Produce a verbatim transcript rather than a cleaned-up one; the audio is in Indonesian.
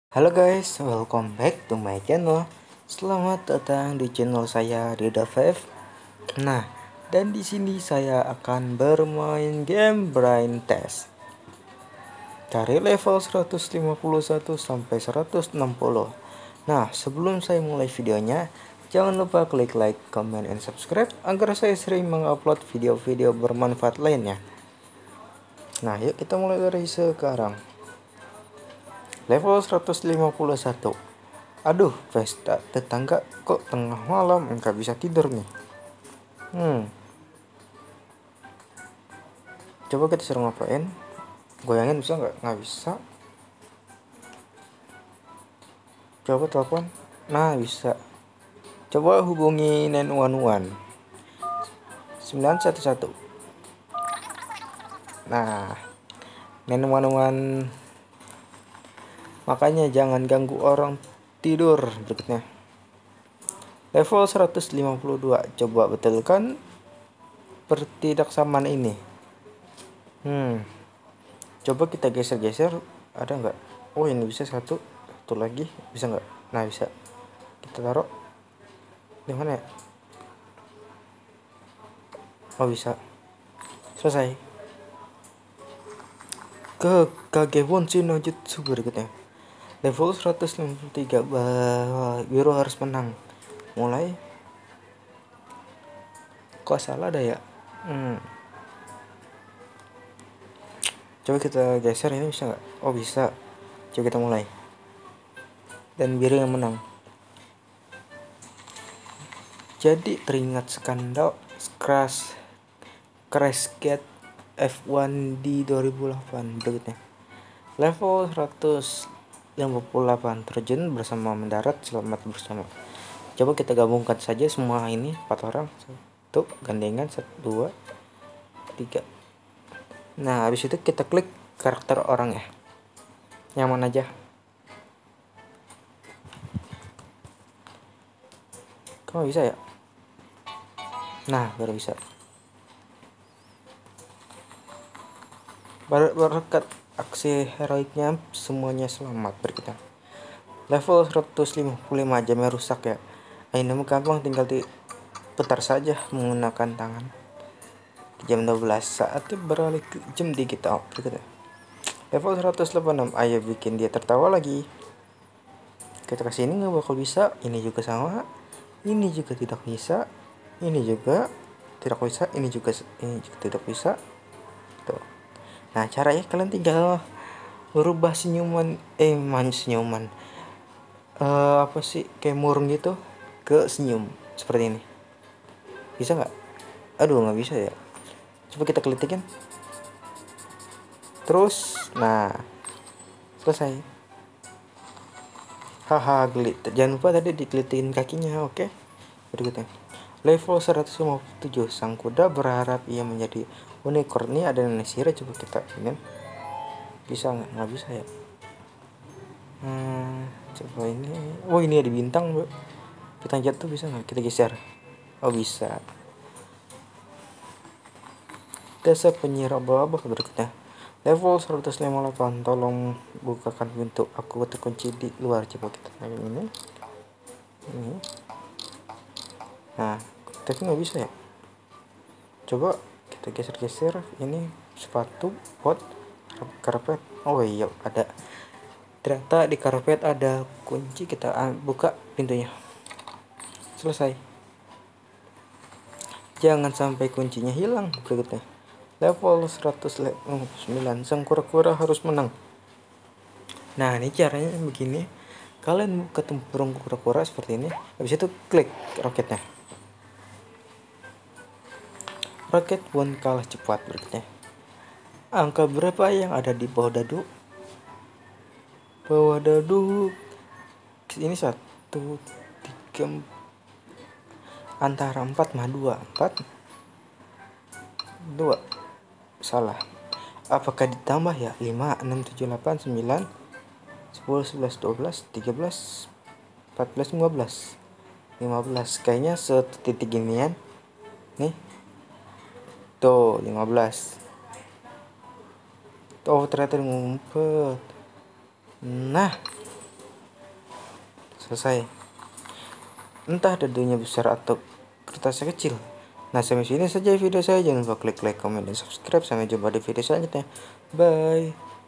Halo guys, welcome back to my channel. Selamat datang di channel saya Rida Five. Nah, dan di sini saya akan bermain game Brain Test dari level seratus lima puluh satu sampai seratus enam puluh. Nah, sebelum saya mulai videonya, jangan lupa klik like, comment, and subscribe agar saya sering mengupload video-video bermanfaat lainnya. Nah, yuk kita mulai dari sekarang. Level seratus lima puluh satu. Aduh, pesta tetangga kok tengah malam nggak bisa tidur nih. Hmm. Coba kita suruh ngapain? Goyangin bisa nggak? Nggak bisa. Coba telepon. Nah, bisa. Coba hubungi sembilan satu satu. sembilan satu satu. Nah, sembilan satu satu. Makanya jangan ganggu orang tidur. Berikutnya. Level seratus lima puluh dua. Coba betulkan pertidaksamaan ini. Hmm. Coba kita geser-geser, ada nggak? Oh, ini bisa satu, satu lagi bisa nggak? Nah, bisa. Kita taruh di mana ya? Oh, bisa. Selesai. Ke Kagewon Shino Jutsu berikutnya. Level seratus lima puluh tiga. Bah, biru harus menang. Mulai. Kok salah ada ya? Hmm. Coba kita geser, ini bisa nggak? Oh, bisa. Coba kita mulai. Dan biru yang menang. Jadi teringat skandal Crash Crash Gate F satu di dua ribu delapan berikutnya. Level seratus lima puluh delapan, terjun bersama, mendarat selamat bersama. Coba kita gabungkan saja semua ini, empat orang. Satu gandengan, satu, dua, tiga. Nah, habis itu kita klik karakter orang ya. Nyaman aja. Kamu bisa ya? Nah, baru bisa. Berkat aksi heroiknya semuanya selamat berikutnya. Level seratus lima puluh lima, jamnya rusak ya. Ini gampang, tinggal diputar saja menggunakan tangan. Jam dua belas saatnya beralih ke jam digital berikutnya. Level seratus delapan puluh enam, ayo bikin dia tertawa lagi. Kita kasih ini nggak bakal bisa, ini juga sama, ini juga tidak bisa, ini juga tidak bisa, ini juga ini juga tidak bisa. Tuh. Nah, caranya kalian tinggal merubah senyuman eh man senyuman uh, apa sih, kayak murung gitu ke senyum seperti ini. Bisa nggak? Aduh, nggak bisa ya. Coba kita kelitikin terus. Nah, selesai. Haha, gelit. Jangan lupa tadi dikelitikin kakinya. Oke, berikutnya. Level seratus lima puluh tujuh, sang kuda berharap ia menjadi unicorn. Ini ada nenek sihir, coba kita ingin. Bisa nggak? Nggak bisa ya. Hmm, coba ini. Oh, ini ada bintang, bro. Bintang jatuh bisa nggak? Kita geser. Oh, bisa. Desa penyihir abal-abal berikutnya. Level seratus lima puluh delapan, tolong bukakan pintu, aku terkunci di luar. Coba kita main ini. Ini. Nah, tapi nggak bisa ya. Coba kita geser-geser. Ini sepatu, pot, karpet. Oh iya, ada. Ternyata di karpet ada kunci, kita buka pintunya. Selesai. Jangan sampai kuncinya hilang berikutnya. Level seratus sembilan, sang kura-kura harus menang. Nah, ini caranya begini. Kalian ketemu burung kura-kura seperti ini. Habis itu klik roketnya. Roket pun kalah cepat berikutnya. Angka berapa yang ada di bawah dadu? Bawah dadu ini satu, tiga, antara empat sama dua. Empat, dua. Salah. Apakah ditambah ya? Lima, enam, tujuh, delapan, sembilan, sepuluh, sebelas, dua belas, tiga belas, empat belas, lima belas, lima belas. Kayaknya satu titik ginian. Nih. Tuh, lima belas. Oh, ternyata ngumpet. Nah, selesai. Entah dadunya besar atau kertasnya kecil. Nah, sampai sini saja video saya. Jangan lupa klik like, comment, dan subscribe. Sampai jumpa di video selanjutnya. Bye.